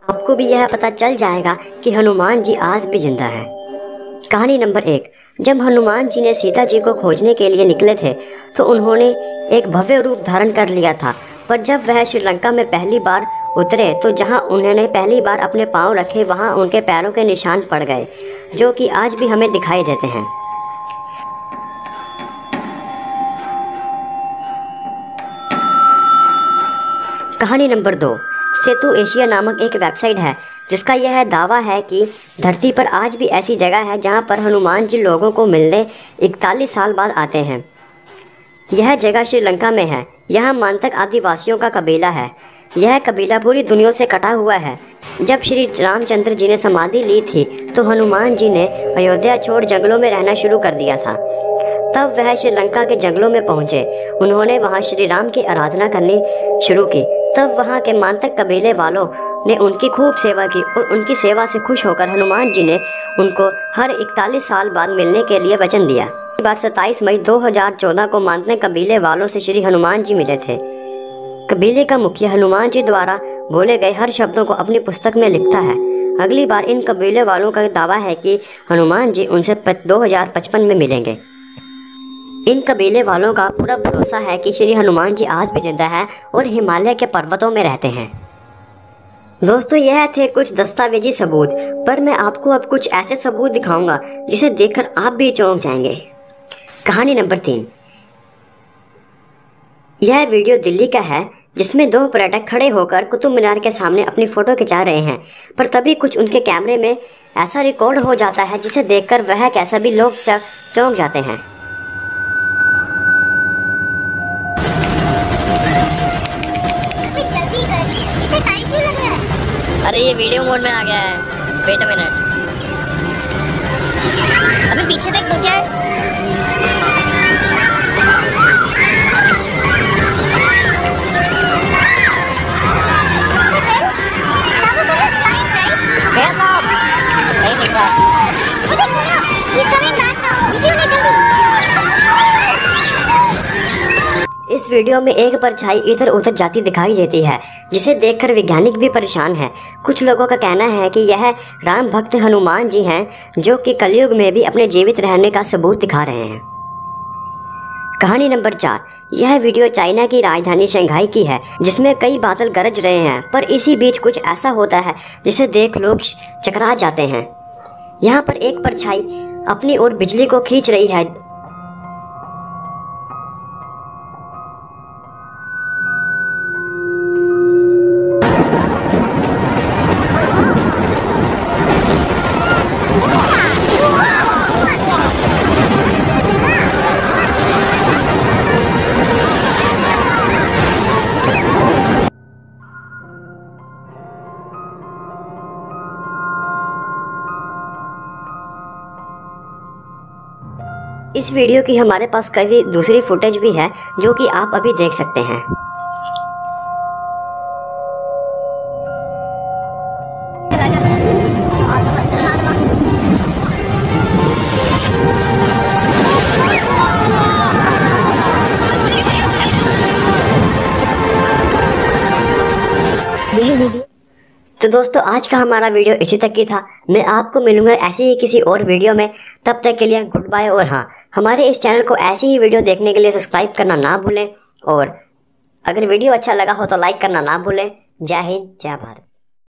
आपको भी यह पता चल जाएगा कि हनुमान जी आज भी जिंदा है। कहानी नंबर 1। जब हनुमान जी ने सीता जी को खोजने के लिए निकले थे तो उन्होंने एक भव्य रूप धारण कर लिया था, पर जब वह श्रीलंका में पहली बार उतरे तो जहां उन्होंने पहली बार अपने पांव रखे वहां उनके पैरों के निशान पड़ गए, जो कि आज भी हमें दिखाई देते हैं। कहानी नंबर 2। सेतु एशिया नामक एक वेबसाइट है जिसका यह दावा है कि धरती पर आज भी ऐसी जगह है जहां पर हनुमान जी लोगों को मिलने 41 साल बाद आते हैं। यह जगह श्रीलंका में है। यहाँ मांतक आदिवासियों का कबीला है। यह कबीला पूरी दुनिया से कटा हुआ है। जब श्री रामचंद्र जी ने समाधि ली थी तो हनुमान जी ने अयोध्या छोड़ जंगलों में रहना शुरू कर दिया था। तब वह श्रीलंका के जंगलों में पहुँचे। उन्होंने वहाँ श्री राम की आराधना करनी शुरू की। तब वहाँ के मांतक कबीले वालों ने उनकी खूब सेवा की और उनकी सेवा से खुश होकर हनुमान जी ने उनको हर 41 साल बाद मिलने के लिए वचन दिया। इस बार 27 मई 2014 को मांतक कबीले वालों से श्री हनुमान जी मिले थे। कबीले का मुखिया हनुमान जी द्वारा बोले गए हर शब्दों को अपनी पुस्तक में लिखता है। अगली बार इन कबीले वालों का दावा है कि हनुमान जी उनसे 2055 में मिलेंगे। इन कबीले वालों का पूरा भरोसा है कि श्री हनुमान जी आज भी जिंदा है और हिमालय के पर्वतों में रहते हैं। दोस्तों, यह थे कुछ दस्तावेजी सबूत, पर मैं आपको अब कुछ ऐसे सबूत दिखाऊंगा जिसे देखकर आप भी चौंक जाएंगे। कहानी नंबर 3। यह वीडियो दिल्ली का है जिसमें 2 पर्यटक खड़े होकर कुतुब मीनार के सामने अपनी फोटो खिंचा रहे हैं, पर तभी कुछ उनके कैमरे में ऐसा रिकॉर्ड हो जाता है जिसे देखकर वह कैसा भी लोग चौंक जाते हैं। अरे ये वीडियो मोड में आ गया है। वेट अ मिनट, अबे पीछे देख तो क्या है। इस वीडियो में एक परछाई इधर उधर जाती दिखाई देती है जिसे देखकर वैज्ञानिक भी परेशान है। कुछ लोगों का कहना है कि यह राम भक्त हनुमान जी हैं जो कि कलयुग में भी अपने जीवित रहने का सबूत दिखा रहे हैं। कहानी नंबर 4। यह वीडियो चाइना की राजधानी शंघाई की है जिसमें कई बादल गरज रहे हैं, पर इसी बीच कुछ ऐसा होता है जिसे देख लोग चकरा जाते हैं। यहाँ पर एक परछाई अपनी ओर बिजली को खींच रही है। इस वीडियो की हमारे पास कई दूसरी फुटेज भी है जो कि आप अभी देख सकते हैं। तो दोस्तों, आज का हमारा वीडियो इसी तक ही था। मैं आपको मिलूंगा ऐसे ही किसी और वीडियो में। तब तक के लिए गुड बाय। और हाँ, हमारे इस चैनल को ऐसी ही वीडियो देखने के लिए सब्सक्राइब करना ना भूलें, और अगर वीडियो अच्छा लगा हो तो लाइक करना ना भूलें। जय हिंद, जय भारत।